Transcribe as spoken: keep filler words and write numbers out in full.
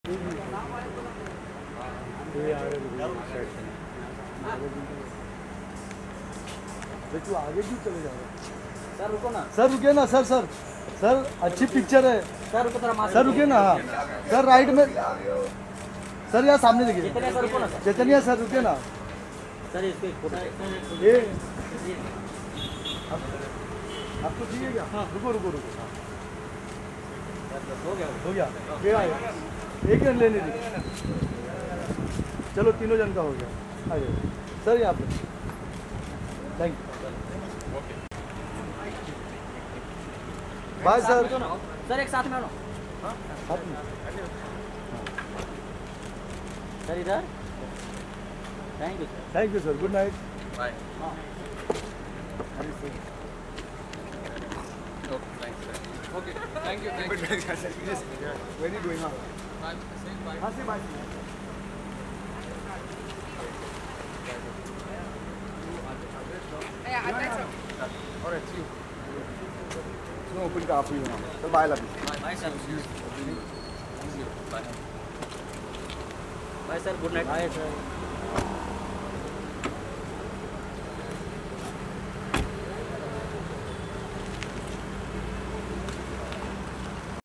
तू आगे क्यों चले जा रहा है? सर रुको ना, सर रुके ना, सर सर सर अच्छी पिक्चर है सर, रुको थोड़ा, सर रुके ना, हाँ सर राइट में, सर यहाँ सामने देखिए, चैतन्य सर रुके ना सर, ये आपको चाहिए क्या? हाँ रुको रुको रुको, हो गया हो गया, ये आया एक जन लेने दीजिए, चलो तीनों जन का हो गया, आ जाइए सर यहाँ पे, thank you, bye sir. Sir एक साथ में आओ, साथ में सर इधर, thank you sir, thank you sir, good night, bye. Okay, thank you. Thank you. Yes, where are you going now? Bye. Saying bye. हाँ से bye. Yeah, address. All right, see you. No, open car for you now. So bye, love you. Bye bye sir, See you. Bye. Bye sir, good night, bye sir.